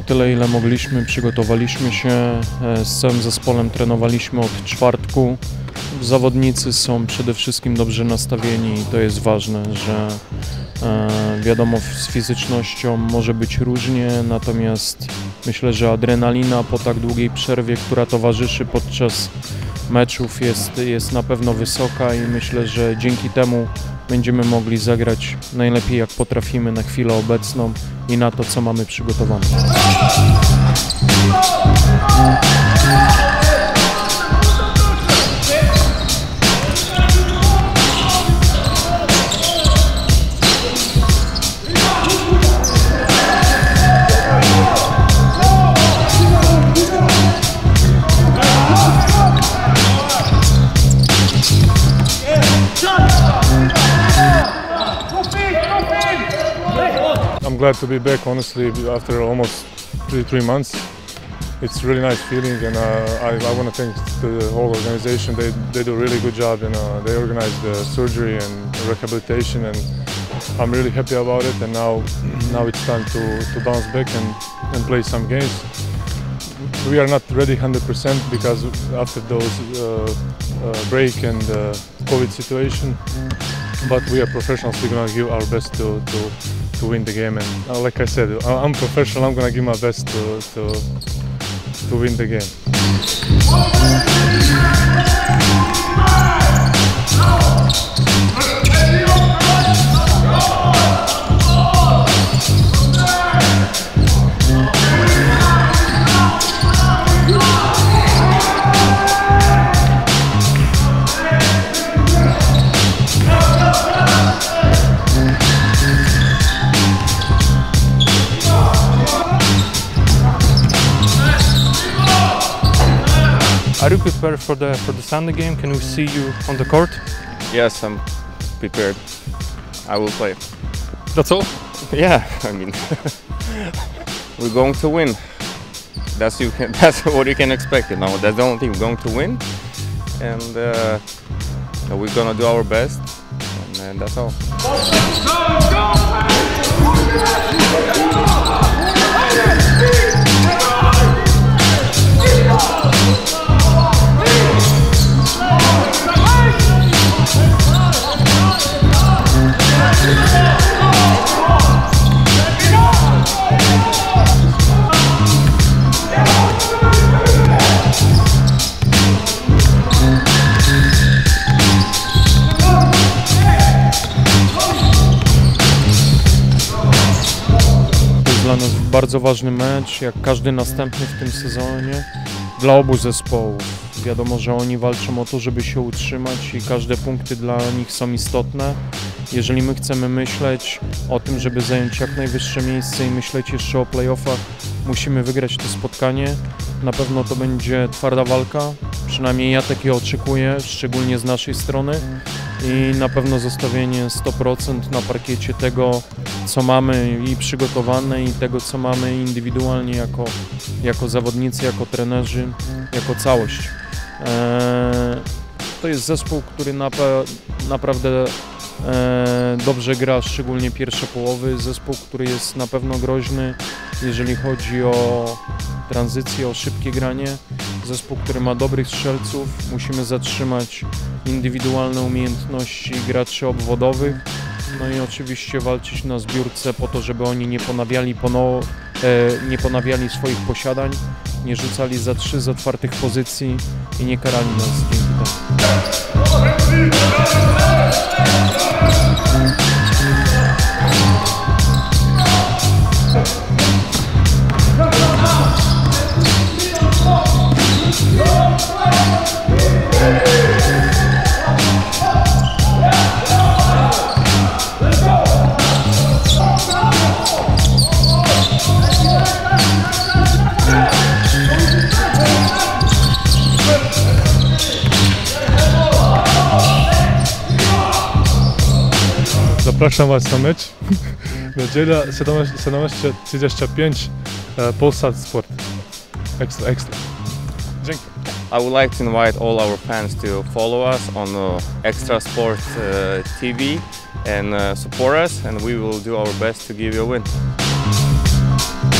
tyle, ile mogliśmy. Przygotowaliśmy się z całym zespołem, trenowaliśmy od czwartku. Zawodnicy są przede wszystkim dobrze nastawieni i to jest ważne, że wiadomo, z fizycznością może być różnie, natomiast myślę, że adrenalina po tak długiej przerwie, która towarzyszy podczas meczów jest na pewno wysoka i myślę, że dzięki temu będziemy mogli zagrać najlepiej jak potrafimy na chwilę obecną i na to, co mamy przygotowane. I'm glad to be back, honestly, after almost three months. It's a really nice feeling, and I want to thank the whole organization. They do a really good job, and they organize the surgery and rehabilitation, and I'm really happy about it. And now it's time to bounce back and play some games. We are not ready 100% because after those break and COVID situation, but we are professionals. We're gonna give our best to win the game, and like I said, I'm professional. I'm gonna give my best to win the game. Are you prepared for the Sunday game? Can we see you on the court? Yes, I'm prepared. I will play. That's all? Yeah, I mean, we're going to win. That's what you can expect. You know, that's the only thing. We're going to win, and we're gonna do our best, and that's all. Dla nas bardzo ważny mecz, jak każdy następny w tym sezonie, dla obu zespołów. Wiadomo, że oni walczą o to, żeby się utrzymać i każde punkty dla nich są istotne. Jeżeli my chcemy myśleć o tym, żeby zająć jak najwyższe miejsce i myśleć jeszcze o playoffach, musimy wygrać to spotkanie. Na pewno to będzie twarda walka, przynajmniej ja takiego oczekuję, szczególnie z naszej strony. I na pewno zostawienie 100% na parkiecie tego, co mamy i przygotowane, i tego, co mamy indywidualnie jako zawodnicy, jako trenerzy, jako całość. To jest zespół, który naprawdę dobrze gra, szczególnie pierwsze połowy. Zespół, który jest na pewno groźny, jeżeli chodzi o tranzycję, o szybkie granie. Zespół, który ma dobrych strzelców. Musimy zatrzymać indywidualne umiejętności graczy obwodowych. No i oczywiście walczyć na zbiórce po to, żeby oni nie ponawiali swoich posiadań, nie rzucali za 3 z otwartych pozycji i nie karali nas dzięki temu. Zapraszam Was na mecz. Niedziela 17:35 Polsat Sport. Extra. Dzięki. I would like to invite all our fans to follow us on Extra Sport TV and support us, and we will do our best to give you a win.